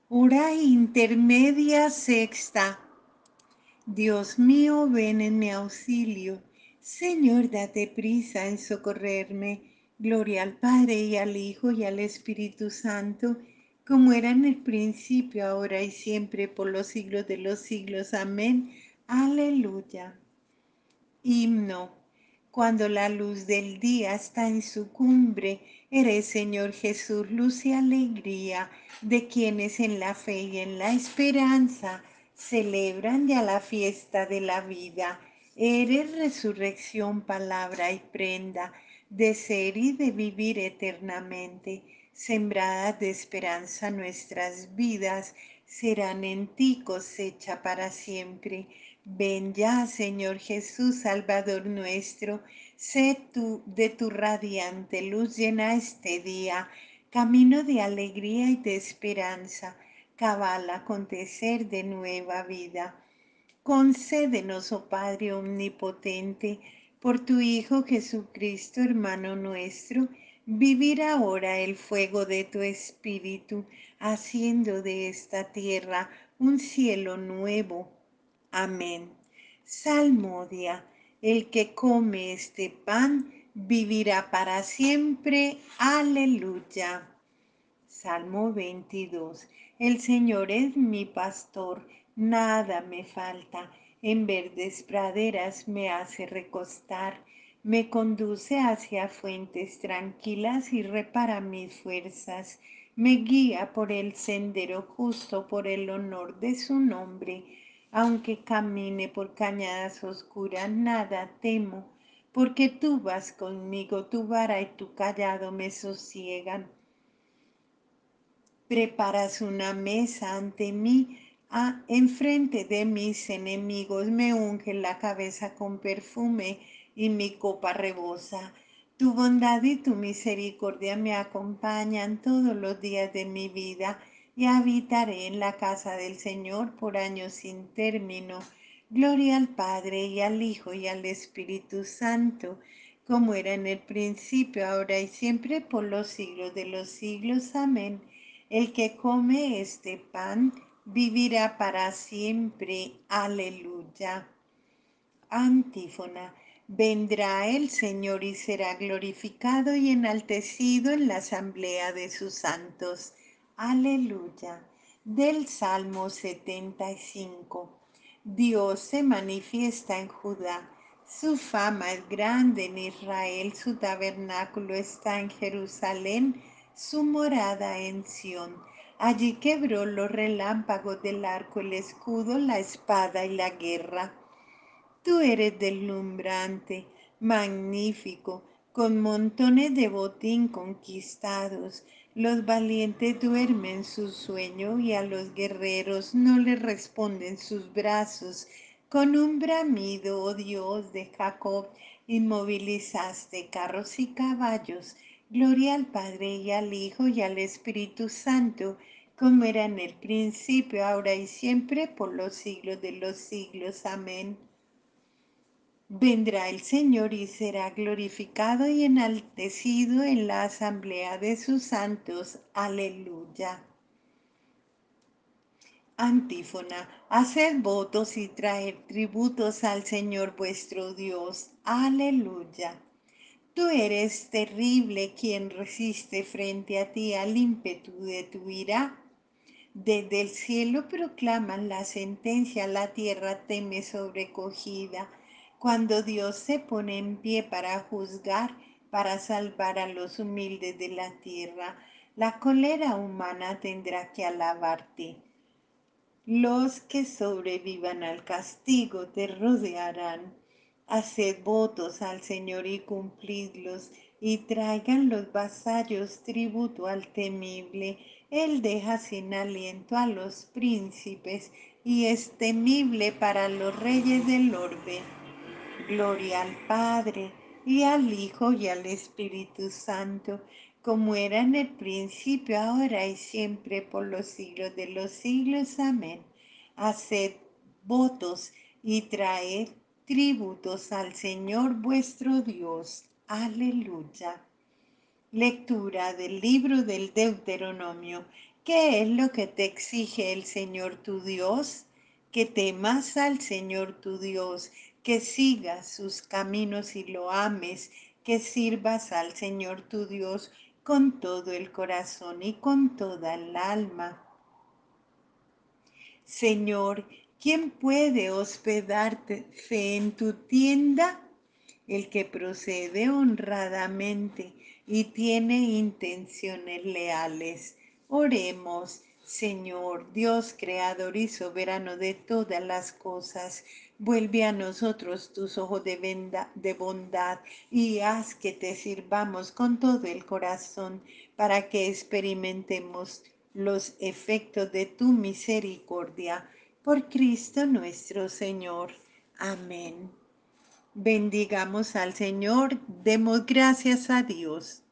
Hora intermedia sexta. Dios mío, ven en mi auxilio. Señor, date prisa en socorrerme. Gloria al Padre y al Hijo y al Espíritu Santo, como era en el principio, ahora y siempre, por los siglos de los siglos. Amén. Aleluya. Himno. Cuando la luz del día está en su cumbre, eres, Señor Jesús, luz y alegría de quienes en la fe y en la esperanza celebran ya la fiesta de la vida. Eres resurrección, palabra y prenda de ser y de vivir eternamente. Sembradas de esperanza nuestras vidas serán en ti cosecha para siempre. Ven ya, Señor Jesús, Salvador nuestro, sé tú de tu radiante luz llena este día, camino de alegría y de esperanza, cabal acontecer de nueva vida. Concédenos, oh Padre omnipotente, por tu Hijo Jesucristo, hermano nuestro, vivir ahora el fuego de tu Espíritu, haciendo de esta tierra un cielo nuevo. Amén. Salmodia. El que come este pan vivirá para siempre. Aleluya. Salmo 22. El Señor es mi pastor, nada me falta. En verdes praderas me hace recostar, me conduce hacia fuentes tranquilas y repara mis fuerzas. Me guía por el sendero justo por el honor de su nombre. Aunque camine por cañadas oscuras, nada temo, porque tú vas conmigo, tu vara y tu callado me sosiegan. Preparas una mesa ante mí, enfrente de mis enemigos, me unge la cabeza con perfume y mi copa rebosa. Tu bondad y tu misericordia me acompañan todos los días de mi vida y habitaré en la casa del Señor por años sin término. Gloria al Padre y al Hijo y al Espíritu Santo, como era en el principio, ahora y siempre, por los siglos de los siglos. Amén. El que come este pan vivirá para siempre. Aleluya. Antífona. Vendrá el Señor y será glorificado y enaltecido en la asamblea de sus santos. Aleluya. Del Salmo 75. Dios se manifiesta en Judá. Su fama es grande en Israel, su tabernáculo está en Jerusalén, su morada en Sión. Allí quebró los relámpagos del arco, el escudo, la espada y la guerra. Tú eres deslumbrante, magnífico, con montones de botín conquistados. Los valientes duermen su sueño y a los guerreros no les responden sus brazos. Con un bramido, oh Dios de Jacob, inmovilizaste carros y caballos. Gloria al Padre y al Hijo y al Espíritu Santo, como era en el principio, ahora y siempre, por los siglos de los siglos. Amén. Vendrá el Señor y será glorificado y enaltecido en la asamblea de sus santos. Aleluya. Antífona. Haced votos y traed tributos al Señor vuestro Dios. Aleluya. Tú eres terrible quien resiste frente a ti al ímpetu de tu ira. Desde el cielo proclaman la sentencia, la tierra teme sobrecogida. Cuando Dios se pone en pie para juzgar, para salvar a los humildes de la tierra, la cólera humana tendrá que alabarte. Los que sobrevivan al castigo te rodearán. Haced votos al Señor y cumplidlos, y traigan los vasallos tributo al temible. Él deja sin aliento a los príncipes, y es temible para los reyes del orbe. Gloria al Padre, y al Hijo, y al Espíritu Santo, como era en el principio, ahora y siempre, por los siglos de los siglos. Amén. Haced votos y traed tributos al Señor vuestro Dios. Aleluya. Lectura del libro del Deuteronomio. ¿Qué es lo que te exige el Señor tu Dios? Que temas al Señor tu Dios, que sigas sus caminos y lo ames, que sirvas al Señor tu Dios con todo el corazón y con toda el alma. Señor, ¿quién puede hospedarte fe en tu tienda? El que procede honradamente y tiene intenciones leales. Oremos, Señor, Dios creador y soberano de todas las cosas, vuelve a nosotros tus ojos de bondad y haz que te sirvamos con todo el corazón para que experimentemos los efectos de tu misericordia. Por Cristo nuestro Señor. Amén. Bendigamos al Señor, demos gracias a Dios.